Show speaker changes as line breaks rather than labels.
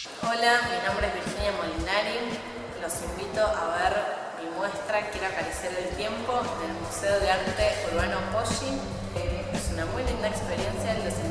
Hola, mi nombre es Virginia Molinari. Los invito a ver mi muestra Quiero acariciar el tiempo del Museo de Arte Urbano Poggi. Es una muy linda experiencia.